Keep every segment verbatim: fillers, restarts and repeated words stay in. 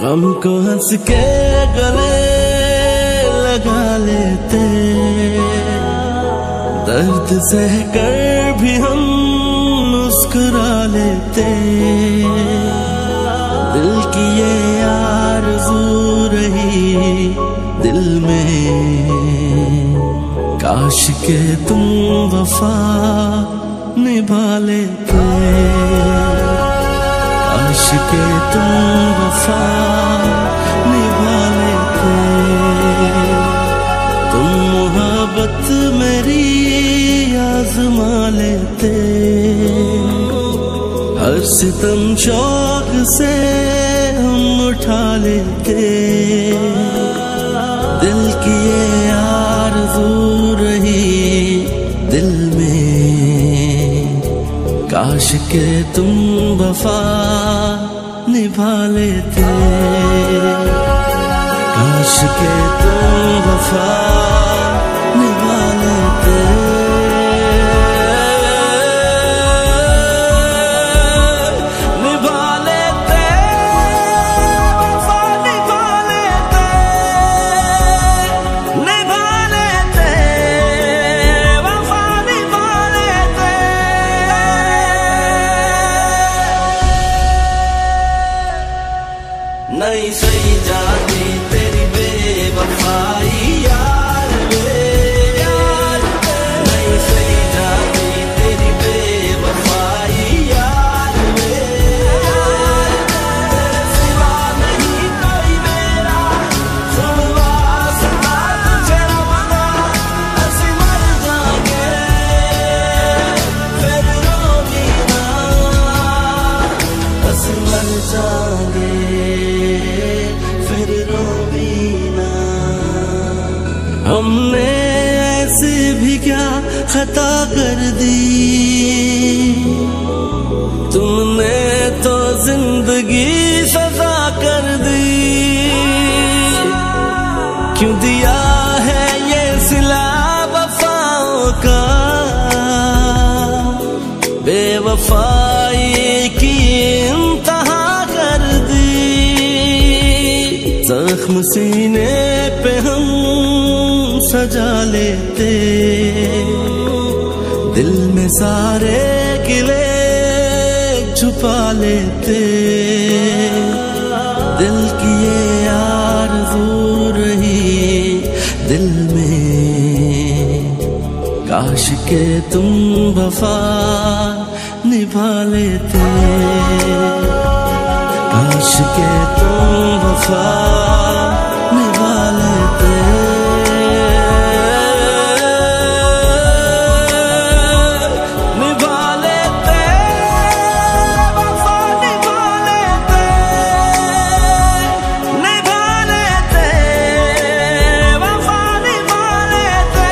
गम को हंस के गले लगा लेते, दर्द सह कर भी हम मुस्कुरा लेते। दिल की ये आरज़ू रही दिल में, काश के तुम वफा निभा लेते, काश के तुम वफा निभा लेते। तुम मोहब्बत मेरी आज़मा लेते, हर सितम शौक से हम उठा लेते। दिल की ये आरज़ू रही दिल में, काश के तुम वफा निभा लेते, काश के तुम वफा निभा लेते। नहीं सही जाती तेरी बेवफाई यार वे, यार नहीं सही जाती तेरी बेवफाई यार वे। तेरे सिवा नहीं कोई मेरा, सुन वास्ता तुझे रवाना, ऐसे मर जाएंगे फिर रोगी ना, ऐसे मर जाएंगे फिर रोबीना। हमने ऐसे भी क्या खता कर दी, तुमने तो जिंदगी सजा कर दी। क्यों दिया है ये सिला वफाओं का, बेवफाई की इंतहा कर दी। जख्म सीने पे हम सजा लेते, दिल में सारे किले छुपा लेते। दिल की ये आरज़ू रही दिल में, काश के तुम वफा निभा लेते, काश के तुम वफा निभा लेते। निभा लेते वफा निभा लेते, निभा लेते वफा निभा लेते।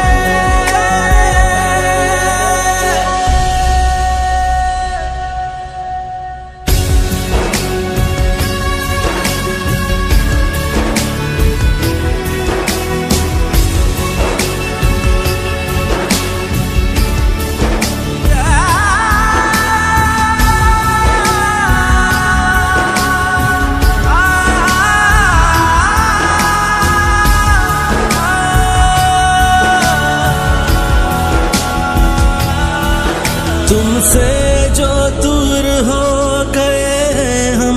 तुमसे जो दूर हो गए हम,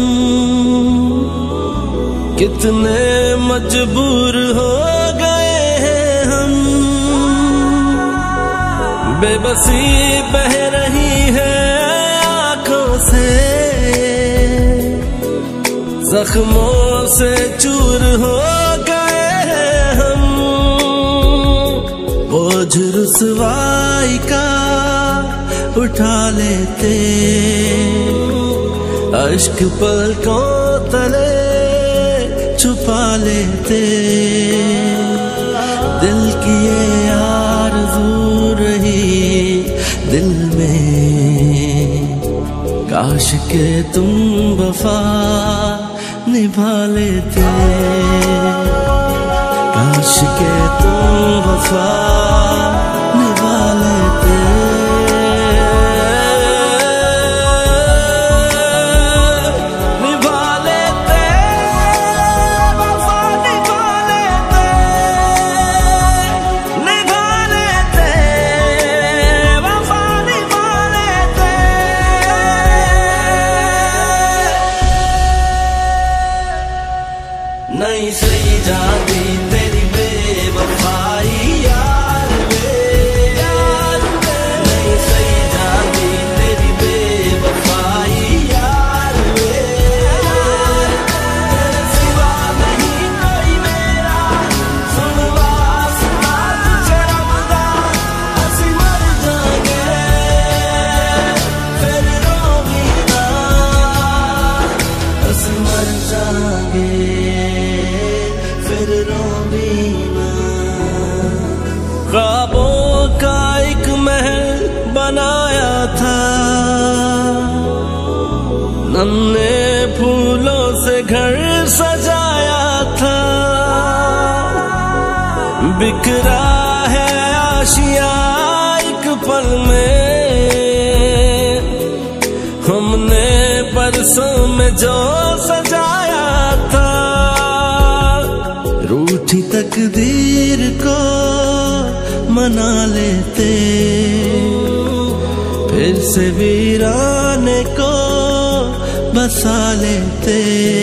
कितने मजबूर हो गए हैं हम। बेबसी बह रही है आंखों से, जख्मों से चूर हो गए हैं हम। बोझ रुसवाई का उठा लेते, अश्क पलकों तले छुपा लेते। दिल की ये आरज़ू रही दिल में, काश के तुम वफा निभा लेते, काश के तुम वफा निभा लेते। निभा लेते हमने फूलों से घर सजाया था, बिखरा है आशिया एक पल में। हमने परसों में जो सजाया था, रूठी तकदीर को मना लेते, फिर से वीराने को बसा लेते।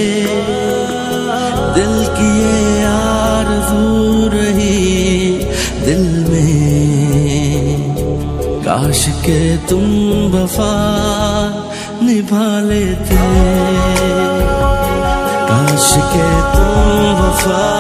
दिल की ये आरज़ू रही दिल में, काश के तुम वफा निभा लेते, काश के तुम वफा